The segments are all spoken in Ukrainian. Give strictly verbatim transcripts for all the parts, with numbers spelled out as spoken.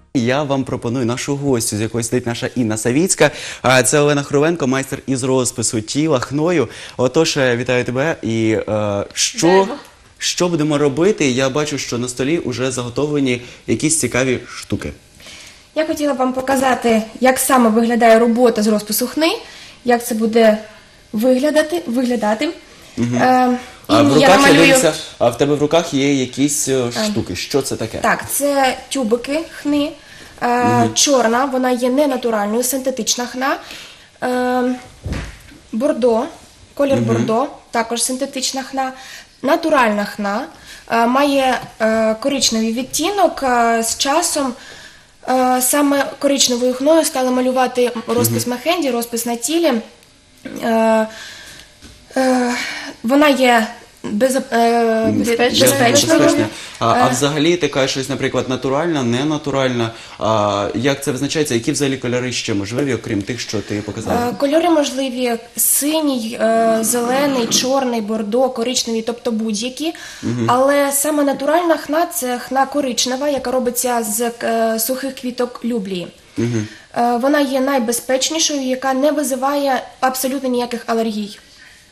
Я вам пропоную нашу гостю, з якою сидить наша Інна Савіцька. А, Це Олена Хровенко, майстер із розпису тіла хною. Отож, е, вітаю тебе. І е, що, що будемо робити? Я бачу, що на столі вже заготовлені якісь цікаві штуки. Я хотіла вам показати, як саме виглядає робота з розпису хни, як це буде виглядати. виглядати. Угу. Е, А в я руках, намалюю... я дивлюся, а в тебе в руках є якісь е, штуки. Що це таке? Так, це тюбики хни. Е, угу. Чорна, вона є не натуральною, синтетична хна. Е, бордо, колір угу. бордо, також синтетична хна. Натуральна хна, е, має е, коричневий відтінок. Е, з часом е, саме коричневою хною стали малювати розпис угу. Мехенді, розпис на тілі. Е, е, вона є без, е, безпечною. безпечною. А, а взагалі ти кажеш щось, наприклад, натуральна, ненатуральна. А, як це визначається? Які взагалі кольори ще можливі, окрім тих, що ти показала? Кольори можливі синій, е, зелений, чорний, бордо, коричневий, тобто будь-які. Угу. Але саме натуральна хна – це хна коричнева, яка робиться з е, сухих квіток люблії. Угу. Е, вона є найбезпечнішою, яка не визиває абсолютно ніяких алергій.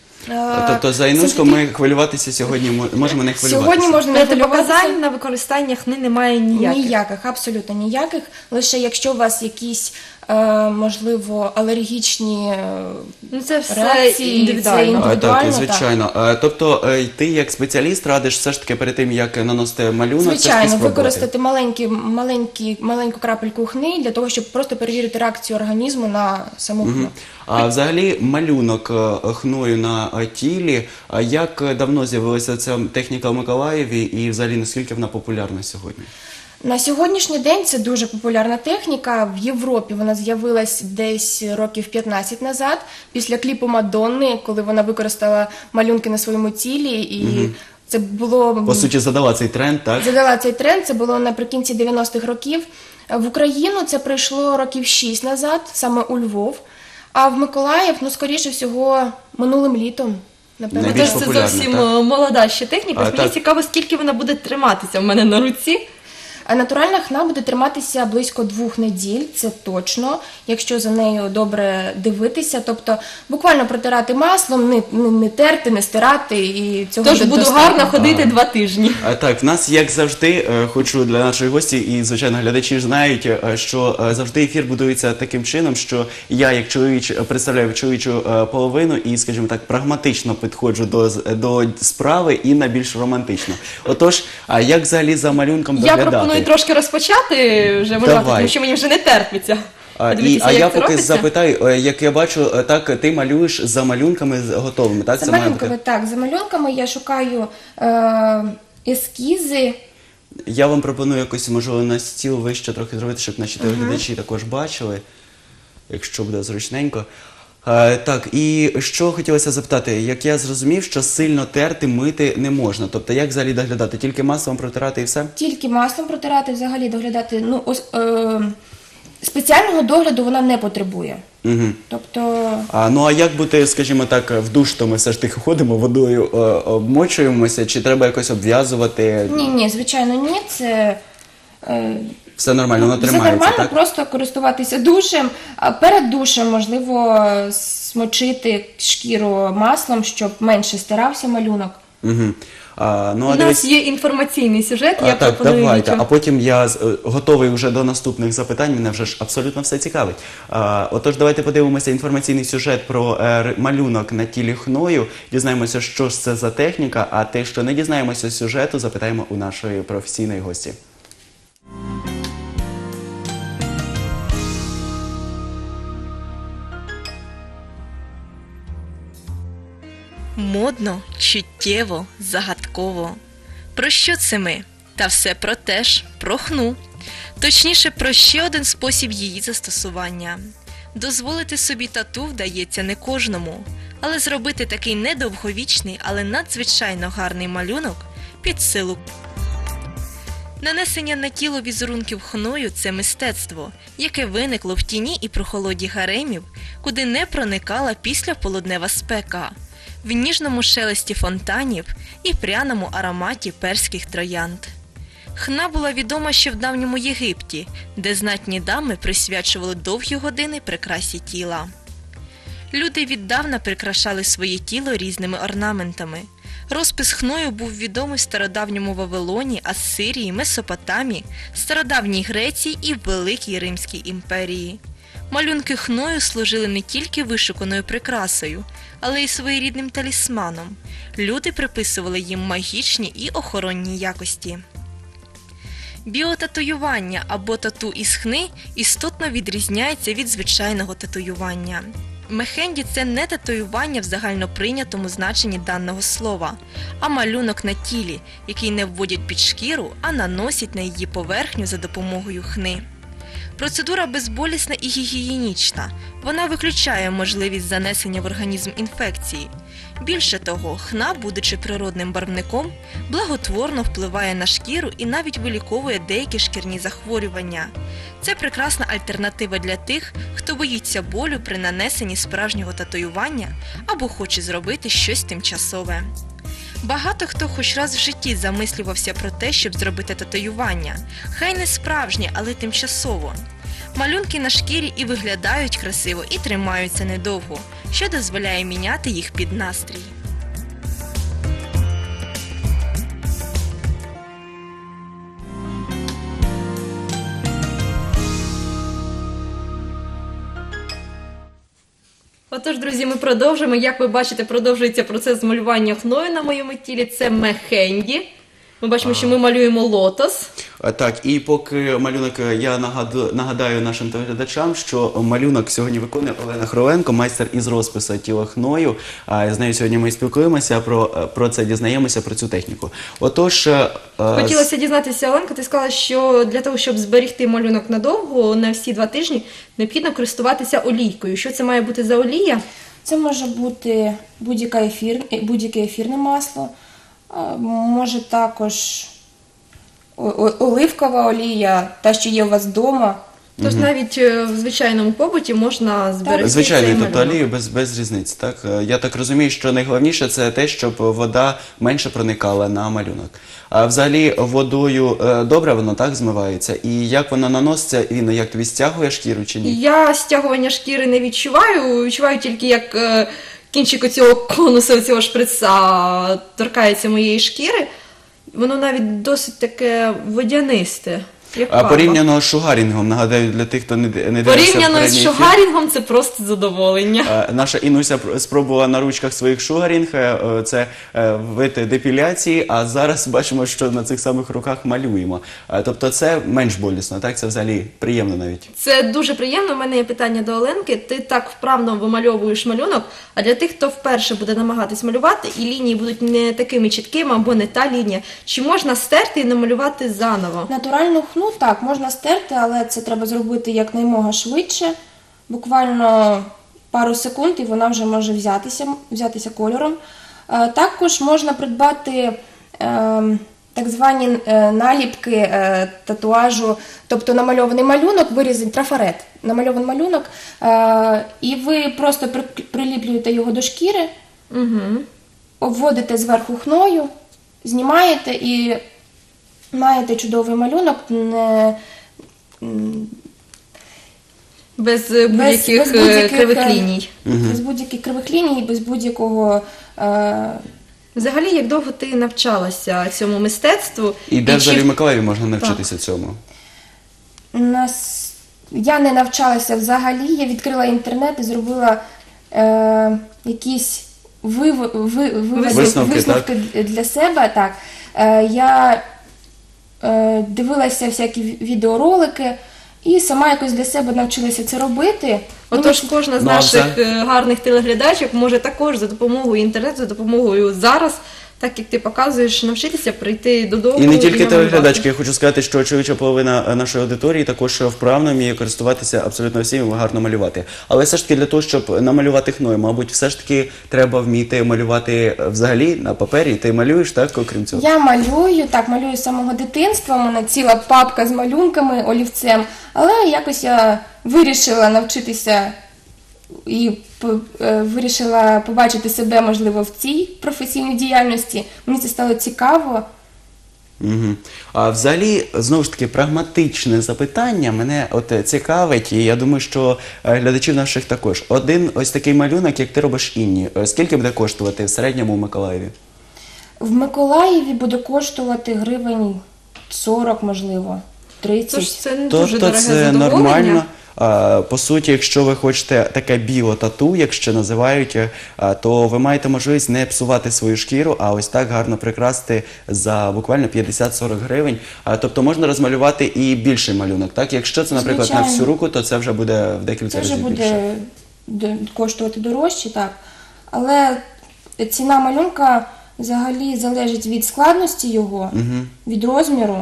Тобто за Інуську ми хвилюватися сьогодні можемо не хвилюватися? Сьогодні можна не хвилюватися. Показань на використання хни немає ніяких? Ніяких, абсолютно ніяких. Лише якщо у вас якісь, е, можливо, алергічні ну, це все реакції, індивідуально. це індивідуально. Так, звичайно. Так. Тобто ти як спеціаліст радиш все ж таки перед тим, як наносити малюнок, звичайно, використати маленькі, маленькі, маленьку крапельку хни для того, щоб просто перевірити реакцію організму на саму хну. Угу. А взагалі малюнок хною на тілі, як давно з'явилася ця техніка в Миколаєві і взагалі наскільки вона популярна сьогодні? На сьогоднішній день це дуже популярна техніка. В Європі вона з'явилась десь років п'ятнадцять назад, після кліпу Мадонни, коли вона використала малюнки на своєму тілі. І угу. це було... По суті, задала цей тренд, так? Задала цей тренд, це було наприкінці дев'яностих років. В Україну це прийшло років шість назад, саме у Львов. А в Миколаїв, ну, скоріше всього, минулим літом. Напевно, Тож це зовсім так? молода ще техніка. А, Мені так. цікаво, скільки вона буде триматися в мене на руці. А натуральна хна буде триматися близько двох неділь, це точно, якщо за нею добре дивитися. Тобто буквально протирати маслом, не, не, не терти, не стирати. І цього Тож буду достатньо. гарно ходити а, два тижні. А, так, в нас, як завжди, хочу для нашої гості і, звичайно, глядачі знають, що завжди ефір будується таким чином, що я, як чоловіч, представляю чоловічу половину і, скажімо так, прагматично підходжу до, до справи і на більш романтично. Отож, а як взагалі за малюнком доглядати? Я трошки розпочати вже малювати, тому що мені вже не терпиться. А, і, а я поки запитаю, як я бачу, так ти малюєш за малюнками готовими, так? За це малюнками, має... так, за малюнками я шукаю е ескізи. Я вам пропоную якось, можливо, на стіл вище трохи зробити, щоб наші телеглядачі uh-huh. також бачили, якщо буде зручненько. А, так, і що хотілося запитати, як я зрозумів, що сильно терти, мити не можна, тобто як взагалі доглядати, тільки маслом протирати і все? Тільки маслом протирати, взагалі доглядати, ну, ось, е спеціального догляду вона не потребує. Угу. Тобто... А, ну а як бути, скажімо так, в душ, то ми все ж таки ходимо, водою е, обмочуємося, чи треба якось обв'язувати? Ні, ні, звичайно, ні, це... Е... Все нормально, воно тримається, так? Все нормально, так? просто користуватися душем. А перед душем, можливо, смочити шкіру маслом, щоб менше стирався малюнок. Угу. А, ну, У а нас дивись... є інформаційний сюжет, а, я так, пропоную давайте. Вітю. А потім я е, готовий вже до наступних запитань, мене вже ж абсолютно все цікавить. А, отож, давайте подивимося інформаційний сюжет про е, малюнок на тілі хною, дізнаємося, що ж це за техніка, а те, що не дізнаємося з сюжету, запитаємо у нашої професійної гості. Модно, чуттєво, загадково. Про що це ми? Та все про те ж, про хну. Точніше, про ще один спосіб її застосування. Дозволити собі тату вдається не кожному, але зробити такий недовговічний, але надзвичайно гарний малюнок під силу. Нанесення на тіло візерунків хною – це мистецтво, яке виникло в тіні і прохолоді гаремів, куди не проникала післяполуднева спека, в ніжному шелесті фонтанів і пряному ароматі перських троянд. Хна була відома ще в давньому Єгипті, де знатні дами присвячували довгі години прикрасі тіла. Люди віддавна прикрашали своє тіло різними орнаментами. Розпис хною був відомий в стародавньому Вавилоні, Ассирії, Месопотамії, стародавній Греції і Великій Римській імперії. Малюнки хною служили не тільки вишуканою прикрасою, але й своєрідним талісманом. Люди приписували їм магічні і охоронні якості. Біотатуювання або тату із хни істотно відрізняється від звичайного татуювання. Мехенді – це не татуювання в загальноприйнятому значенні даного слова, а малюнок на тілі, який не вводять під шкіру, а наносять на її поверхню за допомогою хни. Процедура безболісна і гігієнічна. Вона виключає можливість занесення в організм інфекції. Більше того, хна, будучи природним барвником, благотворно впливає на шкіру і навіть виліковує деякі шкірні захворювання. Це прекрасна альтернатива для тих, хто боїться болю при нанесенні справжнього татуювання або хоче зробити щось тимчасове. Багато хто хоч раз в житті замислювався про те, щоб зробити татуювання. Хай не справжнє, але тимчасово. Малюнки на шкірі і виглядають красиво, і тримаються недовго, що дозволяє міняти їх під настрій. Отож, друзі, ми продовжуємо. Як ви бачите, продовжується процес малювання хною на моєму тілі. Це мехенді. Ми бачимо, що ми малюємо лотос. А, Так, і поки малюнок, е, я нагаду, нагадаю нашим телеглядачам, що малюнок сьогодні виконує Олена Хроленко, майстер із розпису тіла хною. А, З нею сьогодні ми спілкуємося, про, е, про це дізнаємося, про цю техніку. Отож, е, Хотілося дізнатися, Оленка, ти сказала, що для того, щоб зберегти малюнок надовго, на всі два тижні, необхідно користуватися олійкою. Що це має бути за олія? Це може бути будь-яке ефір, будь-яке ефірне масло, а, може також о- о- оливкова олія, та, що є у вас вдома. Тож навіть е, в звичайному побуті можна зберегти звичайно, цей тобто малюнок. олію без, без різниці. Так? Е, Я так розумію, що найголовніше це те, щоб вода менше проникала на малюнок. А взагалі водою е, добре воно так змивається? І як воно наноситься, він як тобі стягує шкіру чи ні? Я стягування шкіри не відчуваю, відчуваю тільки як е, кінчик оцього конуса, цього шприца торкається моєї шкіри. Воно навіть досить таке водянисте. Як А фарба. порівняно з шугарінгом, нагадаю, для тих, хто не, д- не дивився Порівняно з попередній ефір, шугарінгом це просто задоволення. е, наша Інуся пр- спробувала на ручках своїх шугарінг, е, е, це е, вид депіляції, а зараз бачимо, що на цих самих руках малюємо. Е, Тобто це менш болісно, так? Це взагалі приємно навіть. Це дуже приємно. У мене є питання до Оленки. Ти так вправно вимальовуєш малюнок, а для тих, хто вперше буде намагатись малювати, і лінії будуть не такими чіткими або не та лінія, чи можна стерти і намалювати заново? Натуральну хну так можна стерти, але це треба зробити якнаймога швидше. Буквально пару секунд, і вона вже може взятися, взятися кольором. Е, Також можна придбати е, так звані е, наліпки е, татуажу, тобто намальований малюнок, вирізаний трафарет, намальований малюнок, е, і ви просто при- приліплюєте його до шкіри, Угу. обводите зверху хною, знімаєте і маєте чудовий малюнок, не, м, Без будь-яких без будь-яких, е, кривих е, ліній. без будь-яких кривих ліній, без будь-якого е, Взагалі, як довго ти навчалася цьому мистецтву? І де чи- взагалі в Миколаєві можна навчитися цьому? нас. Я не навчалася взагалі, я відкрила інтернет і зробила е, якісь вив, ви, виводи- Висновки, висновки для себе. Так. Е, я е, дивилася всякі ві- відеоролики і сама якось для себе навчилася це робити. Отож, кожна з Ну, а наших це- е, гарних телеглядачів може також за допомогою інтернету, за допомогою зараз, так як ти показуєш, навчитися прийти додому. І не тільки намалювати. телеглядачки, я хочу сказати, що чоловіча половина е, нашої аудиторії також вправно вміє користуватися абсолютно всім і гарно малювати. Але все ж таки для того, щоб намалювати хною, мабуть, все ж таки треба вміти малювати е, взагалі на папері. Ти малюєш, так, окрім цього? Я малюю, так, малюю з самого дитинства, у мене ціла папка з малюнками, олівцем, але якось я вирішила навчитися і по- е, вирішила побачити себе, можливо, в цій професійній діяльності. Мені це стало цікаво, Угу. А взагалі, знову ж таки, прагматичне запитання мене от е, цікавить, і я думаю, що е, глядачів наших також. Один ось такий малюнок, як ти робиш Інні, е, скільки буде коштувати в середньому у Миколаєві? В Миколаєві буде коштувати гривень сорок, можливо, тридцять. Тож це не дуже Тобто дороге це задоволення. нормально. А, По суті, якщо ви хочете таке біо-тату, як ще називають, е, а, то ви маєте можливість не псувати свою шкіру, а ось так гарно прикрасити за буквально п'ятдесят-сорок гривень. А, Тобто можна розмалювати і більший малюнок. Так? Якщо це, наприклад, на Звичайно. всю руку, то це вже буде в декілька Це вже разів більше. буде до- коштувати дорожче, так. Але ціна малюнка взагалі залежить від складності його, від розміру,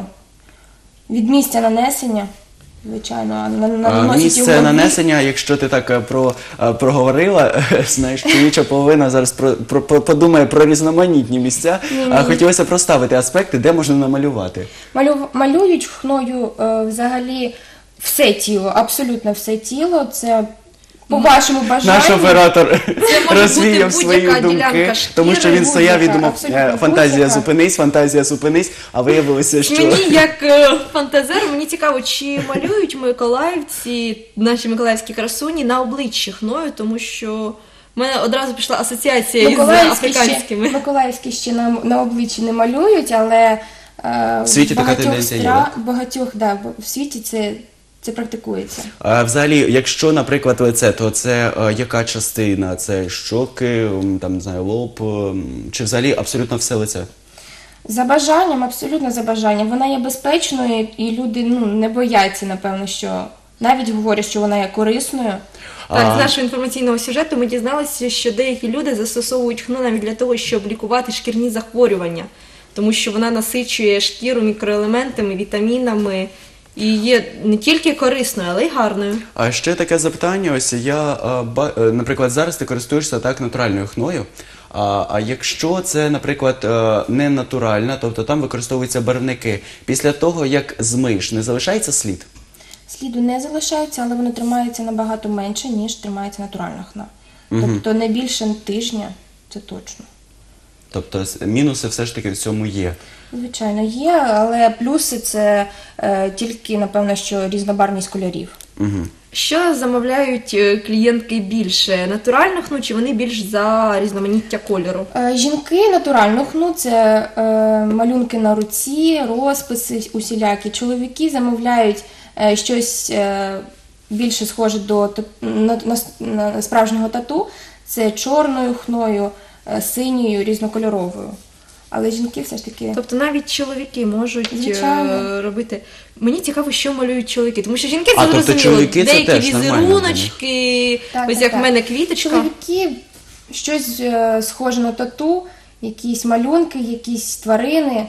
від місця нанесення. Звичайно, а на- на- А, наносять Місце його в бік. нанесення, якщо ти так е, про, е, проговорила, знаєш, чоловіча половина зараз про, про, про- подумає про різноманітні місця. А хотілося проставити аспекти, де можна намалювати. Малю- малюють хною е, взагалі все тіло, абсолютно все тіло. Це по вашому бажанню. Наш оператор може розвіяв бути свої будь-яка думки, ділянка тому що він шкіри, стояв і будь-яка, думав, абсолютно е, фантазія будь-яка. зупинись, фантазія зупинись, а виявилося, що... Мені як е, фантазеру, мені цікаво, чи малюють миколаївці, наші миколаївські красуні, на обличчі хною, тому що в мене одразу пішла асоціація із Миколаївські африканськими. ще, Миколаївські ще на, на обличчі не малюють, але е, В світі така багатьох тенденція є, стра- да? багатьох, да, бо в світі це, це практикується. А взагалі, якщо, наприклад, лице, то це е, яка частина? Це щоки, м, там, не знаю, лоб, м, чи взагалі абсолютно все лице? За бажанням, абсолютно за бажанням. Вона є безпечною, і люди ну, не бояться, напевно, що навіть говорять, що вона є корисною. Так, А- з нашого інформаційного сюжету ми дізналися, що деякі люди застосовують хну навіть для того, щоб лікувати шкірні захворювання, тому що вона насичує шкіру мікроелементами, вітамінами і є не тільки корисною, але й гарною. А ще таке запитання, ось я, е, ба- е, наприклад, зараз ти користуєшся так натуральною хною, а, а якщо це, наприклад, е, не натуральна, тобто там використовуються барвники, після того, як змиєш, не залишається слід? Сліду не залишається, але воно тримається набагато менше, ніж тримається натуральна хна. Тобто не більше тижня, це точно. Тобто с- мінуси все ж таки в цьому є. Звичайно, є, але плюси це е, тільки, напевно, що різнобарвність кольорів. Угу. Що замовляють е, клієнтки більше? Натуральну хну чи вони більш за різноманіття кольору? Е, Жінки натуральну хну це е, малюнки на руці, розписи усілякі. Чоловіки замовляють е, щось е, більше схоже до та- на, на, на справжнього тату. Це чорною хною, е, синьою, різнокольоровою. Але жінки все ж таки. Тобто навіть чоловіки можуть е, Звичайно. робити. Мені цікаво, що малюють чоловіки, тому що жінки А, це тобто зрозуміло. чоловіки це Деякі теж нормально візеруночки, Так, ось так, як так. в мене квіточка. Чоловіки щось е, схоже на тату, якісь малюнки, якісь тварини.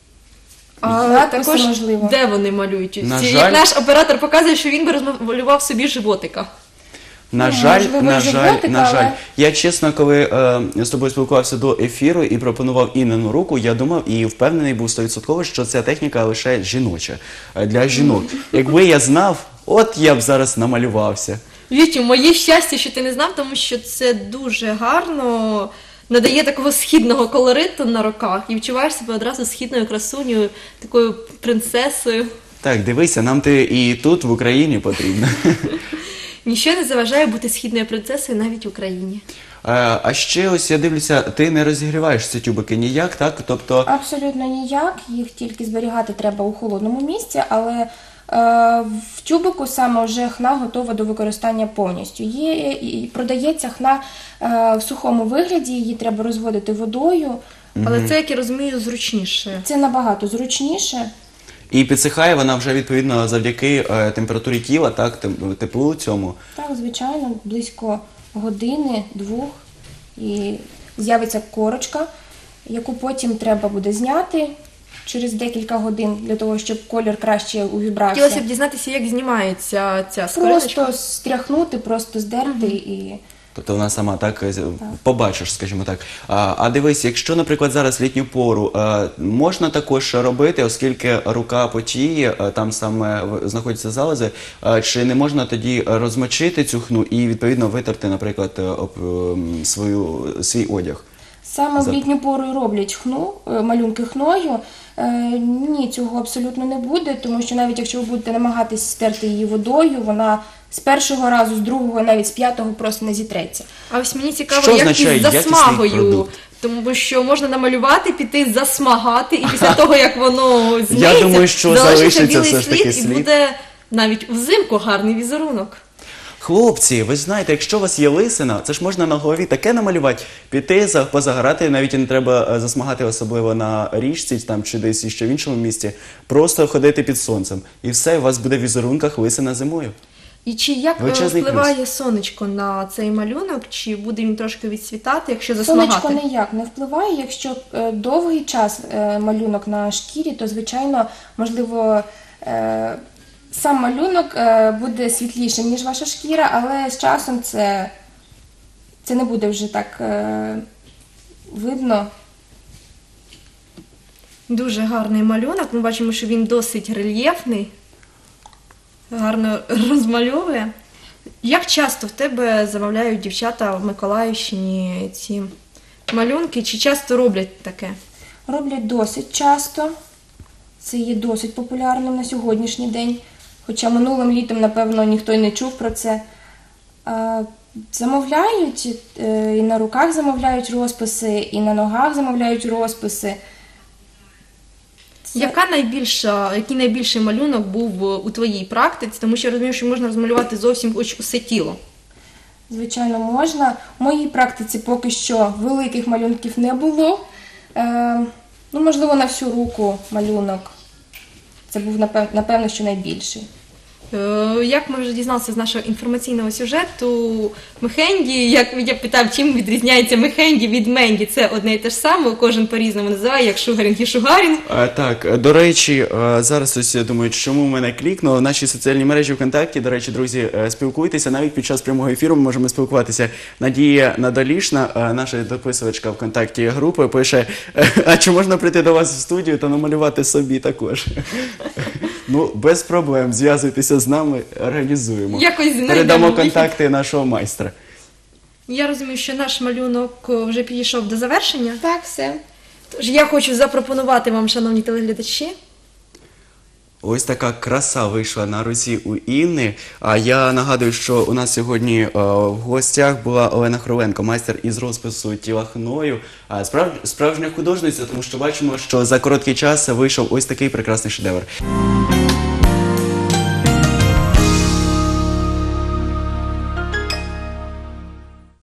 А надписи, також можливо. де вони малюють? На Ці- жаль- Як наш оператор показує, що він би розмалював собі животика. На Ну, жаль, можливо, на і жаль, животик, на жаль. але- Я чесно, коли е, з тобою спілкувався до ефіру і пропонував Іннину руку, я думав і впевнений був сто відсотків, що ця техніка лише жіноча, е, для жінок. Якби я знав, от я б зараз намалювався. Вітю, моє щастя, що ти не знав, тому що це дуже гарно. Надає такого східного колориту на руках і відчуваєш себе одразу східною красунею, такою принцесою. Так, дивися, нам ти і тут, в Україні, потрібно. Ніщо не заважає бути східною принцесою навіть в Україні. Е, А ще ось я дивлюся, ти не розігріваєш ці тюбики ніяк, так? Тобто, Абсолютно ніяк, їх тільки зберігати треба у холодному місці, але е, в тюбику саме вже хна готова до використання повністю. Є і продається хна е, в сухому вигляді, її треба розводити водою. Але це, як я розумію, зручніше. Це набагато зручніше. і підсихає вона вже відповідно завдяки е, температурі тіла, так, тем- теплу цьому. Так, звичайно, близько години, двох, і з'явиться корочка, яку потім треба буде зняти через декілька годин для того, щоб колір краще увібрався. Хотілося б дізнатися, як знімається ця скориночка. Просто стряхнути, просто здерти і Тобто вона сама так е, побачиш, скажімо так. А, а дивись, якщо, наприклад, зараз літню пору е, можна також робити, оскільки рука потіє, е, там саме в- знаходяться залози, е, чи не можна тоді розмочити цю хну і відповідно витерти, наприклад, е, об ем, свою свій одяг? Саме в За- літню пору і роблять хну, е, малюнки хною. Е, Ні, цього абсолютно не буде, тому що навіть якщо ви будете намагатись стерти її водою, вона з першого разу, з другого, навіть з п'ятого просто не зітреться. А ось мені цікаво, Що як означає із якісний засмагою. продукт? Тому що можна намалювати, піти засмагати, і після того, як воно змиється, думаю, що залишиться залишиться білий все ж таки слід, слід. і буде навіть взимку гарний візерунок. Хлопці, ви ж знаєте, якщо у вас є лисина, це ж можна на голові таке намалювати, піти, за- позагорати, навіть і не треба е, засмагати особливо на річці там, чи десь ще в іншому місці, просто ходити під сонцем. І все, у вас буде в візерунках лисина зимою. І чи як е, Величезний впливає сонечко на цей малюнок, чи буде він трошки відсвітати, якщо засмагати? Сонечко ніяк не впливає. Якщо е, довгий час е, малюнок на шкірі, то, звичайно, можливо, е, сам малюнок е, буде світлішим, ніж ваша шкіра, але з часом це, це не буде вже так е, видно. Дуже гарний малюнок. Ми бачимо, що він досить рельєфний, гарно розмальовує. Як часто в тебе замовляють дівчата в Миколаївщині ці малюнки? Чи часто роблять таке? Роблять досить часто. Це є досить популярним на сьогоднішній день. Хоча минулим літом, напевно, ніхто й не чув про це. А, Замовляють, е, і на руках замовляють розписи, і на ногах замовляють розписи. Це- Яка найбільша, який найбільший малюнок був у твоїй практиці? Тому що я розумію, що можна розмалювати зовсім хоч усе тіло. Звичайно, можна. У моїй практиці поки що великих малюнків не було. Е, ну, можливо, на всю руку малюнок. Це був, напев- напевно, що найбільший. Е, Як ми вже дізналися з нашого інформаційного сюжету, Мехенді, як я питав, чим відрізняється Мехенді від Менді, це одне і те ж саме, кожен по-різному називає, як Шугарінг і Шугарінг. А, так, е, до речі, е, зараз ось думають, чому в мене клікнуло. Наші соціальні мережі ВКонтакті, до речі, друзі, е, спілкуйтеся. Навіть під час прямого ефіру ми можемо спілкуватися. Надія Надолішна, е, наша дописувачка ВКонтакті групи, пише, е, а чи можна прийти до вас в студію та намалювати собі також? Ну, без проблем, зв'язуйтеся з нами, організуємо. Якось знайдемо Передамо вихід. контакти нашого майстра. Я розумію, що наш малюнок вже підійшов до завершення. Так, все. Тож я хочу запропонувати вам, шановні телеглядачі, Ось така краса вийшла на руці у Інни. А я нагадую, що у нас сьогодні е, в гостях була Олена Хроленко, майстер із розпису тіла хною. А справ, справжня художниця, тому що бачимо, що за короткий час вийшов ось такий прекрасний шедевр.